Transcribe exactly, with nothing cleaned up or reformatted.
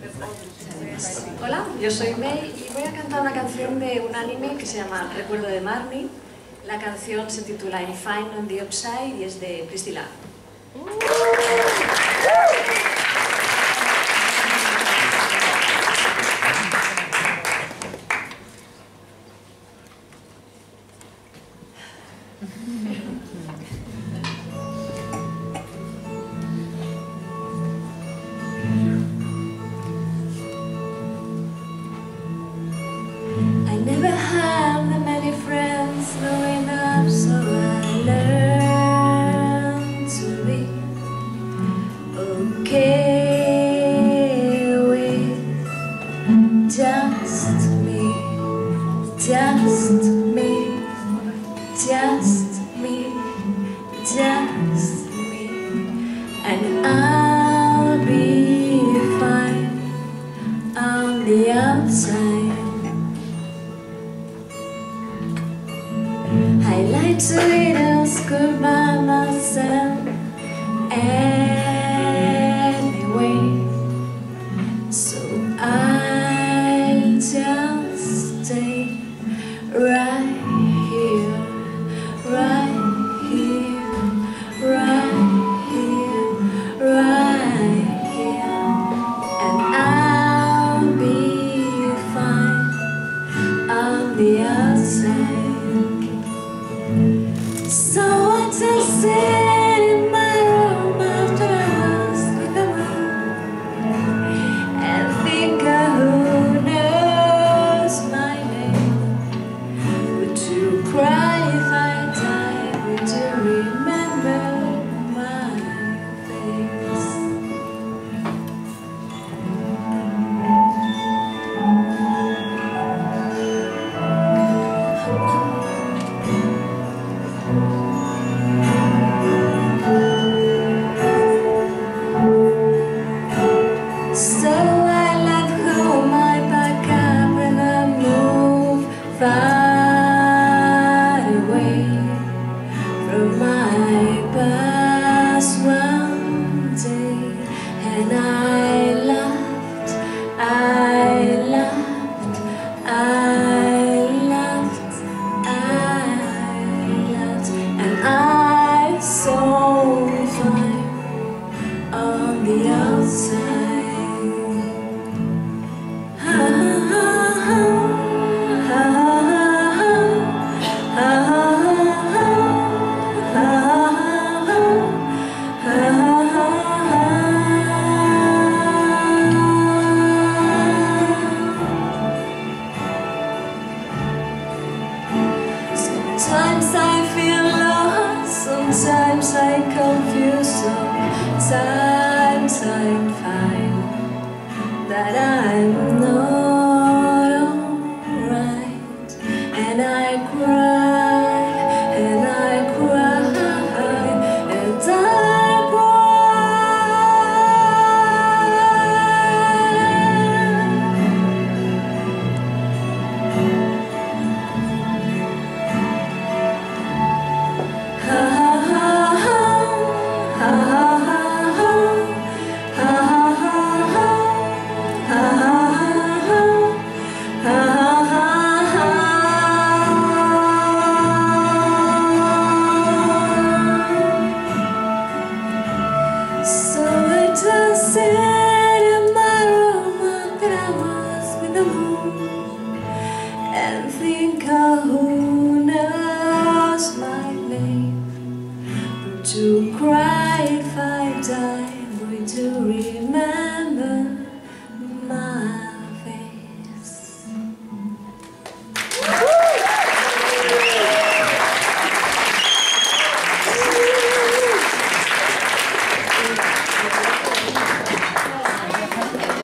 Hola, yo soy May y voy a cantar una canción de un anime que se llama Recuerdo de Marnie. La canción se titula In Fine on the Upside y es de Priscilla. I never had that many friends growing up, so I learned to be okay with just me, just me, just me, just me, and I'll be fine on the outside. I like to eat a school by myself anyway, so I'll just stay right here, right here, right here, right here, and I'll be fine on the outside. So I just sit in my room after hours with the moon and think of who knows my name. Would you cry if I died? Would you remember my face? So